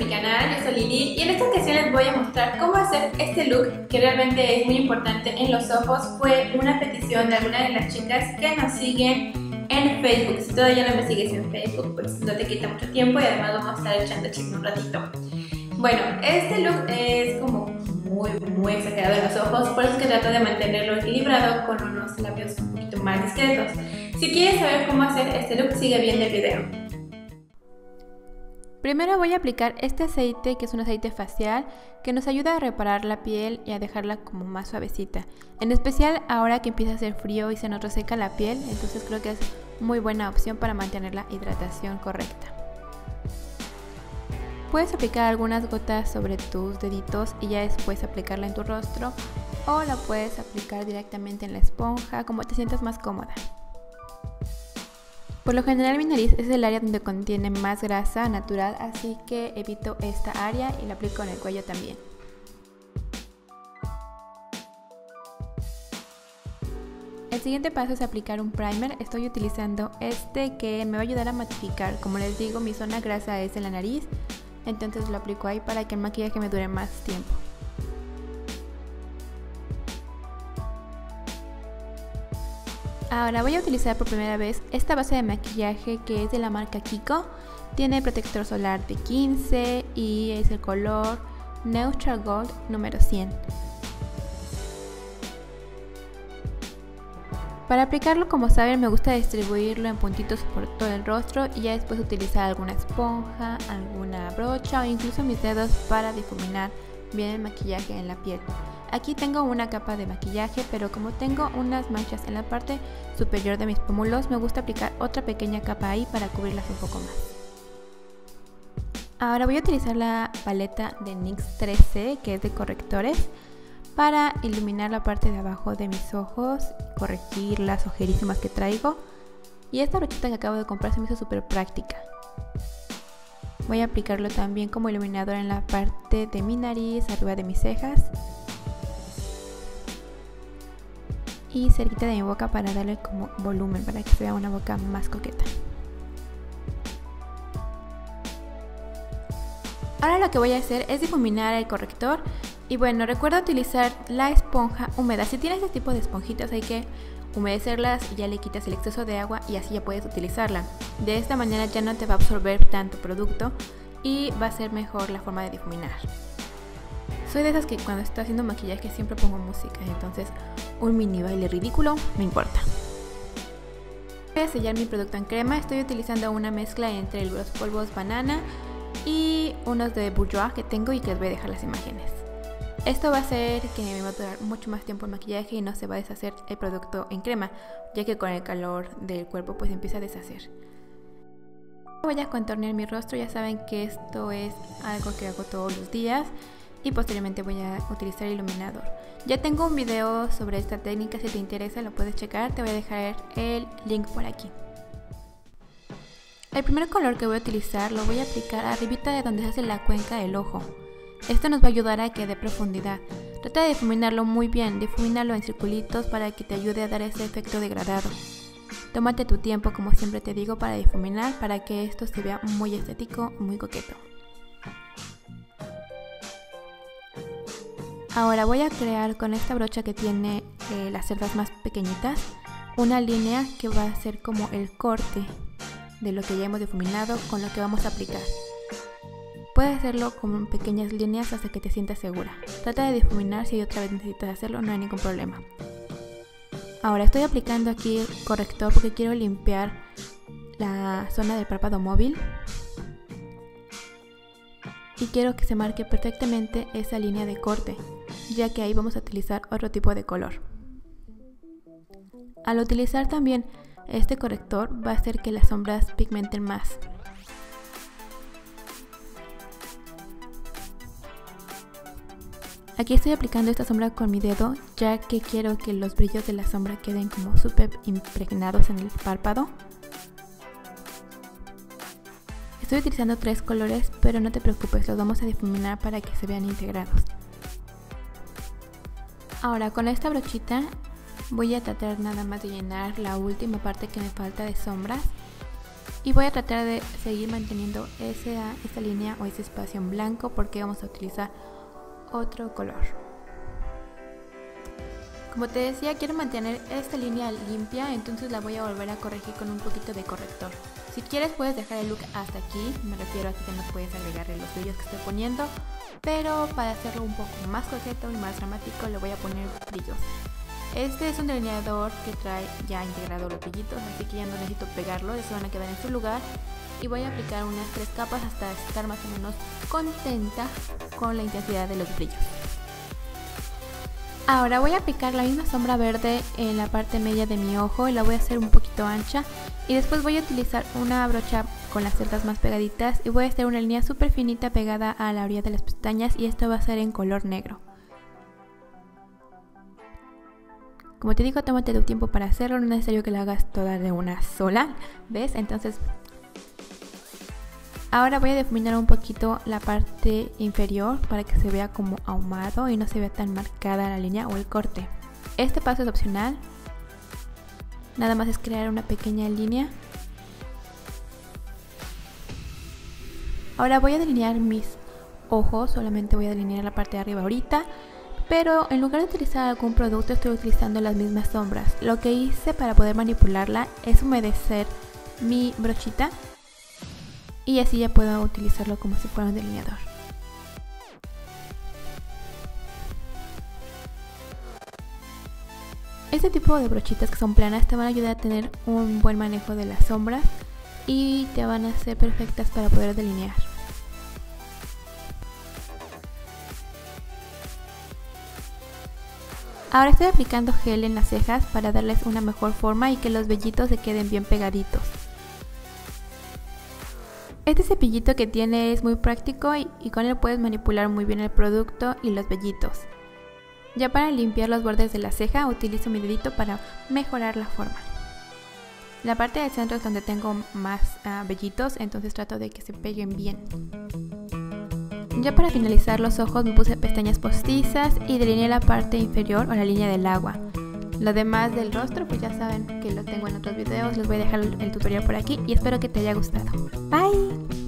mi canal, yo soy Lili y en esta ocasión les voy a mostrar cómo hacer este look que realmente es muy importante en los ojos. Fue una petición de alguna de las chicas que nos siguen en Facebook. Si todavía no me sigues en Facebook, pues no te quita mucho tiempo y además vamos a estar echando chisme un ratito. Bueno, este look es como muy exagerado en los ojos, por eso es que trato de mantenerlo equilibrado con unos labios un poquito más discretos. Si quieres saber cómo hacer este look, sigue viendo el video. Primero voy a aplicar este aceite, que es un aceite facial que nos ayuda a reparar la piel y a dejarla como más suavecita. En especial ahora que empieza a hacer frío y se nos reseca la piel, entonces creo que es muy buena opción para mantener la hidratación correcta. Puedes aplicar algunas gotas sobre tus deditos y ya después aplicarla en tu rostro, o la puedes aplicar directamente en la esponja, como te sientas más cómoda. Por lo general mi nariz es el área donde contiene más grasa natural, así que evito esta área y la aplico en el cuello también. El siguiente paso es aplicar un primer. Estoy utilizando este que me va a ayudar a matificar. Como les digo, mi zona grasa es en la nariz, entonces lo aplico ahí para que el maquillaje me dure más tiempo. Ahora voy a utilizar por primera vez esta base de maquillaje que es de la marca Kiko. Tiene protector solar de 15 y es el color Neutral Gold número 100. Para aplicarlo, como saben, me gusta distribuirlo en puntitos por todo el rostro y ya después utilizar alguna esponja, alguna brocha o incluso mis dedos para difuminar bien el maquillaje en la piel. Aquí tengo una capa de maquillaje, pero como tengo unas manchas en la parte superior de mis pómulos, me gusta aplicar otra pequeña capa ahí para cubrirlas un poco más. Ahora voy a utilizar la paleta de NYX 3C, que es de correctores, para iluminar la parte de abajo de mis ojos y corregir las ojerísimas que traigo. Y esta brochita que acabo de comprar se me hizo súper práctica. Voy a aplicarlo también como iluminador en la parte de mi nariz, arriba de mis cejas y cerquita de mi boca para darle como volumen, para que se vea una boca más coqueta. Ahora lo que voy a hacer es difuminar el corrector y bueno, recuerda utilizar la esponja húmeda. Si tienes este tipo de esponjitas hay que humedecerlas y ya le quitas el exceso de agua y así ya puedes utilizarla. De esta manera ya no te va a absorber tanto producto y va a ser mejor la forma de difuminar. Soy de esas que cuando estoy haciendo maquillaje siempre pongo música, entonces un mini baile ridículo no importa. Voy a sellar mi producto en crema. Estoy utilizando una mezcla entre los polvos banana y unos de Bourjois que tengo y que les voy a dejar las imágenes. Esto va a hacer que me va a durar mucho más tiempo el maquillaje y no se va a deshacer el producto en crema, ya que con el calor del cuerpo pues empieza a deshacer. Voy a contornear mi rostro. Ya saben que esto es algo que hago todos los días y posteriormente voy a utilizar iluminador. Ya tengo un video sobre esta técnica, si te interesa lo puedes checar, te voy a dejar el link por aquí. El primer color que voy a utilizar lo voy a aplicar arribita de donde se hace la cuenca del ojo. Esto nos va a ayudar a que dé profundidad. Trata de difuminarlo muy bien, difumínalo en circulitos para que te ayude a dar ese efecto degradado. Tómate tu tiempo, como siempre te digo, para difuminar, para que esto se vea muy estético, muy coqueto. Ahora voy a crear con esta brocha que tiene las cerdas más pequeñitas una línea que va a ser como el corte de lo que ya hemos difuminado con lo que vamos a aplicar. Puedes hacerlo con pequeñas líneas hasta que te sientas segura. Trata de difuminar, si otra vez necesitas hacerlo no hay ningún problema. Ahora estoy aplicando aquí el corrector porque quiero limpiar la zona del párpado móvil y quiero que se marque perfectamente esa línea de corte, ya que ahí vamos a utilizar otro tipo de color. Al utilizar también este corrector va a hacer que las sombras pigmenten más. Aquí estoy aplicando esta sombra con mi dedo, ya que quiero que los brillos de la sombra queden como súper impregnados en el párpado. Estoy utilizando 3 colores, pero no te preocupes, los vamos a difuminar para que se vean integrados. Ahora con esta brochita voy a tratar nada más de llenar la última parte que me falta de sombras Y voy a tratar de seguir manteniendo esta línea o ese espacio en blanco porque vamos a utilizar otro color. Como te decía, quiero mantener esta línea limpia, entonces la voy a volver a corregir con un poquito de corrector. Si quieres puedes dejar el look hasta aquí, me refiero a que no puedes agregarle los brillos que estoy poniendo, pero para hacerlo un poco más coqueto y más dramático le voy a poner brillos. Este es un delineador que trae ya integrado los brillitos, así que ya no necesito pegarlo, se van a quedar en su lugar. Y voy a aplicar unas 3 capas hasta estar más o menos contenta con la intensidad de los brillos. Ahora voy a aplicar la misma sombra verde en la parte media de mi ojo y la voy a hacer un poquito ancha. Y después voy a utilizar una brocha con las cerdas más pegaditas y voy a hacer una línea súper finita pegada a la orilla de las pestañas y esto va a ser en color negro. Como te digo, tómate tu tiempo para hacerlo, no es necesario que lo hagas toda de una sola vez. Entonces, ahora voy a difuminar un poquito la parte inferior para que se vea como ahumado y no se vea tan marcada la línea o el corte. Este paso es opcional, nada más es crear una pequeña línea. Ahora voy a delinear mis ojos, solamente voy a delinear la parte de arriba ahorita. Pero en lugar de utilizar algún producto estoy utilizando las mismas sombras. Lo que hice para poder manipularla es humedecer mi brochita y así ya puedo utilizarlo como si fuera un delineador. Este tipo de brochitas que son planas te van a ayudar a tener un buen manejo de las sombras y te van a ser perfectas para poder delinear. Ahora estoy aplicando gel en las cejas para darles una mejor forma y que los vellitos se queden bien pegaditos. Este cepillito que tiene es muy práctico y con él puedes manipular muy bien el producto y los vellitos. Ya para limpiar los bordes de la ceja utilizo mi dedito para mejorar la forma. La parte del centro es donde tengo más vellitos, entonces trato de que se peguen bien. Ya para finalizar los ojos me puse pestañas postizas y delineé la parte inferior o la línea del agua. Lo demás del rostro pues ya saben que lo tengo en otros videos, les voy a dejar el tutorial por aquí y espero que te haya gustado. Bye.